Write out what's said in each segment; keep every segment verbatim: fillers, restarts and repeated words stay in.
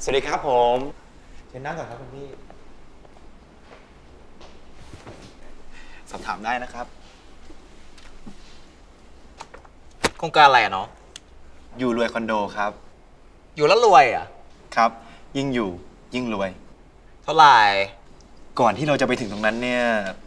สวัสดีครับผมเชิญนั่งก่อนครับคุณพี่สอบถามได้นะครับโครงการอะไรอะเนาะอยู่รวยคอนโดครับอยู่แล้วรวยอ่ะครับยิ่งอยู่ยิ่งรวยเท่าไหร่ก่อนที่เราจะไปถึงตรงนั้นเนี่ย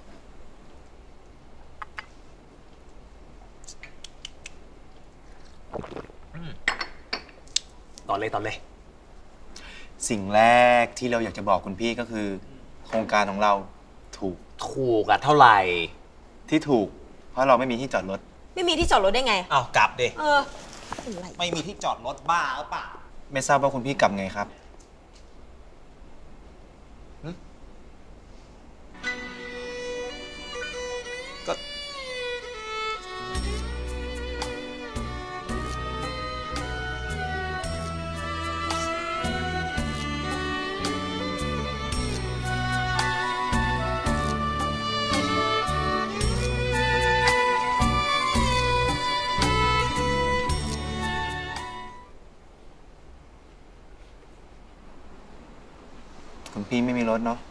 ต่อเลยต่อเลยสิ่งแรกที่เราอยากจะบอกคุณพี่ก็คือโครงการของเราถูกถูกอะเท่าไหร่ที่ถูกเพราะเราไม่มีที่จอดรถไม่มีที่จอดรถได้ไงอ้าวกลับดิเอออะไรไม่มีที่จอดรถบ้าหรือเปล่าไม่ทราบว่าคุณพี่กลับไงครับก็คุณพี่ไม่มีรถเนาะ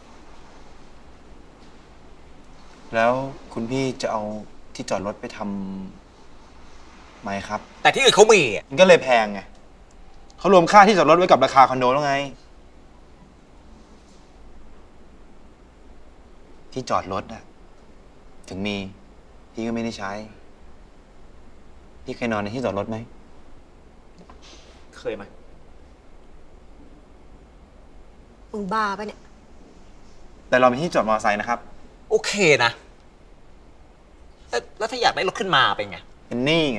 แล้วคุณพี่จะเอาที่จอดรถไปทำไหมครับแต่ที่อื่นเขามีมันก็เลยแพงไงเขารวมค่าที่จอดรถไว้กับราคาคอนโดแล้วไงที่จอดรถอะถึงมีพี่ก็ไม่ได้ใช้พี่เคยนอนในที่จอดรถไหมเคยไหมมึงบ้าปะเนี่ยแต่เรามีที่จอดมอเตอร์ไซค์นะครับโอเคนะแล้วถ้าอยากได้รถขึ้นมาเป็นไงเป็นหนี้ไง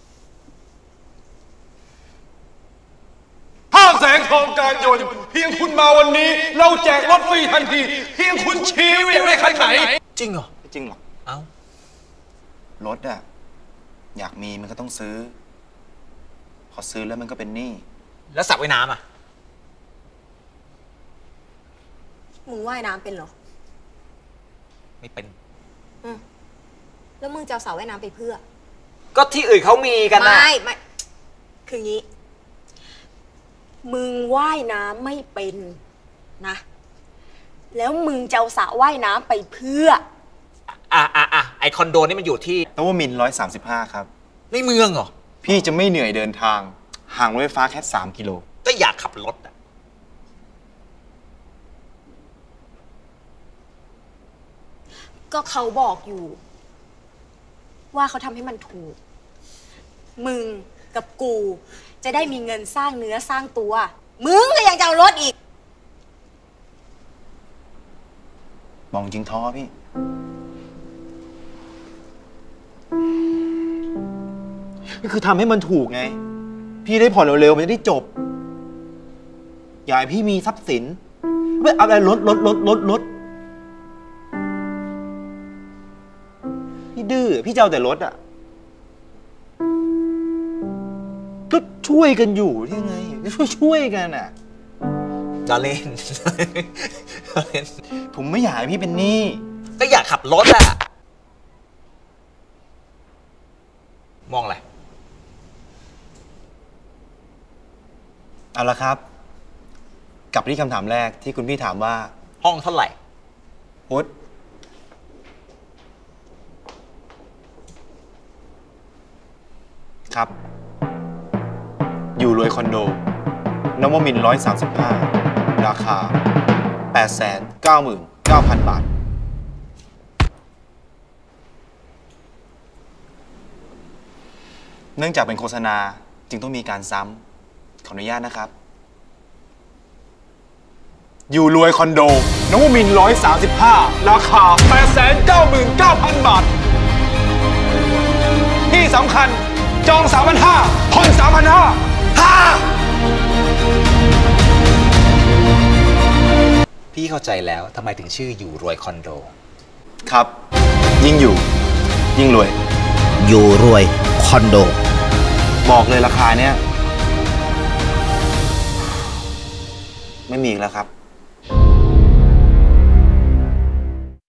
ห้างแสงทองการยนต์เพียงคุณมาวันนี้เราแจกรถฟรีทันทีเพียงคุณชี้ว่าอยากได้คันไหนจริงเหรอไม่จริงหรอกเอ้ารถอะอยากมีมันก็ต้องซื้อพอซื้อแล้วมันก็เป็นหนี้แล้วสระว่ายน้ำอะมึงว่ายน้ำเป็นเหรอไม่เป็นอืมแล้วมึงจะเอาสระว่ายน้ำไปเพื่อก็ที่อื่นเขามีกันนะไม่ไม่คืองี้มึงว่ายน้ำไม่เป็นนะแล้วมึงจะเอาสระว่ายน้ำไปเพื่ออ่ะอ่ะอ่ะไอคอนโดนี่มันอยู่ที่นวมินทร์ร้อยสามสิบห้าครับในเมืองเหรอพี่จะไม่เหนื่อยเดินทางห่างรถไฟฟ้าแค่สามกิโลก็อยากขับรถอ่ะก็เขาบอกอยู่ว่าเขาทำให้มันถูกมึงกับกูจะได้มีเงินสร้างเนื้อสร้างตัวมึงก็ยังจะเอารถอีกมองจริงท้อพี่ก็คือทำให้มันถูกไงพี่ได้ผ่อนเร็วๆมันจะได้จบอย่าให้พี่มีทรัพย์สินไม่เอาอะไรลดลดลดลดลดพี่ดื้อพี่จะเอาแต่รถอ่ะก็ช่วยกันอยู่ที่ไงช่วยช่วยกันอ่ะจะเล่นเล่นผมไม่อยากให้พี่เป็นหนี้ก็อยากขับรถอ่ะมองอะไรเอาละครับกลับที่คำถามแรกที่คุณพี่ถามว่าห้องเท่าไหร่พุทธครับอยู่รวยคอนโดนวมินทร์ร้อยสามสิบห้าราคาแปดแสนเก้าหมื่นเก้าพันบาทเนื่องจากเป็นโฆษณาจึงต้องมีการซ้ำขออนุญาตนะครับอยู่รวยคอนโดนวมินทร์ร้อยสามสิบห้าราคาแปดแสนเก้าหมื่นเก้าพันบาทที่สำคัญจองสามพันห้าผ่อนสามพันห้าฮ่าพี่เข้าใจแล้วทำไมถึงชื่ออยู่รวยคอนโดครับยิ่งอยู่ยิ่งรวยอยู่รวยคอนโดบอกเลยราคาเนี้ยไม่มีอีกแล้วครับ